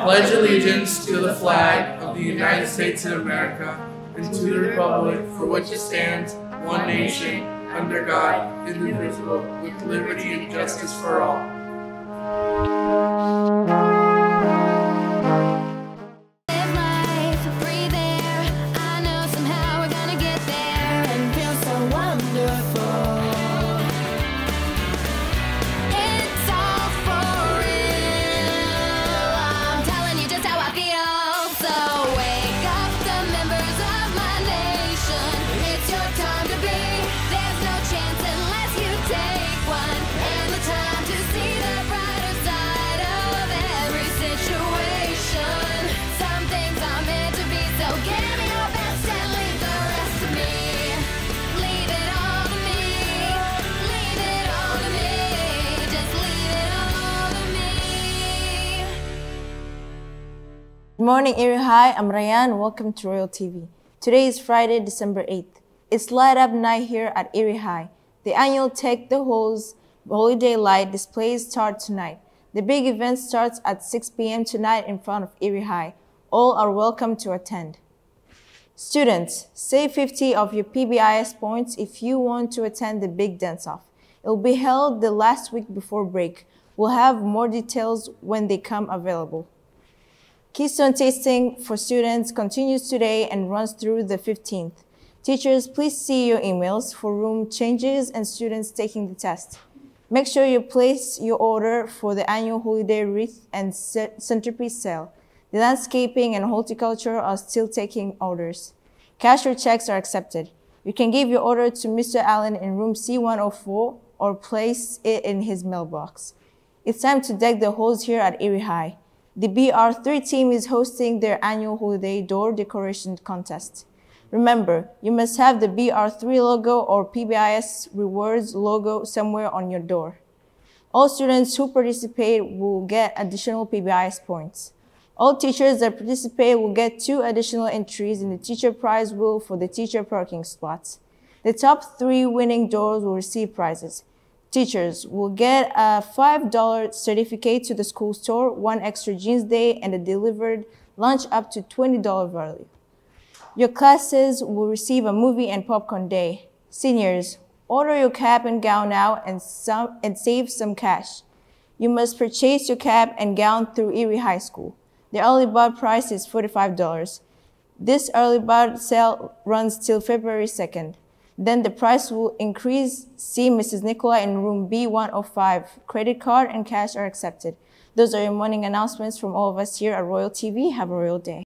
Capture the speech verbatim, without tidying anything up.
pledge allegiance to the flag of the United States of America and to the republic for which it stands, one nation, under God, indivisible, with liberty and justice for all. Good morning, Erie High. I'm Ryan. Welcome to Royal T V. Today is Friday, December eighth. It's Light Up Night here at Erie High. The annual Take the Halls Holiday Light displays start tonight. The big event starts at six p m tonight in front of Erie High. All are welcome to attend. Students, save fifty of your P B I S points if you want to attend the big dance-off. It will be held the last week before break. We'll have more details when they come available. Keystone Tasting for students continues today and runs through the fifteenth. Teachers, please see your emails for room changes and students taking the test. Make sure you place your order for the annual holiday wreath and centerpiece sale. The landscaping and horticulture are still taking orders. Cash or checks are accepted. You can give your order to Mister Allen in room C one oh four or place it in his mailbox. It's time to deck the halls here at Erie High. The B R three team is hosting their annual holiday door decoration contest. Remember, you must have the B R three logo or P B I S Rewards logo somewhere on your door. All students who participate will get additional P B I S points. All teachers that participate will get two additional entries in the teacher prize wheel for the teacher parking spots. The top three winning doors will receive prizes. Teachers will get a five dollar certificate to the school store, one extra jeans day, and a delivered lunch up to twenty dollars value. Your classes will receive a movie and popcorn day. Seniors, order your cap and gown now and, some, and save some cash. You must purchase your cap and gown through Erie High School. The early bird price is forty-five dollars. This early bird sale runs till February second. Then the price will increase. See Missus Nicola in room B one oh five. Credit card and cash are accepted. Those are your morning announcements from all of us here at Royal T V. Have a royal day.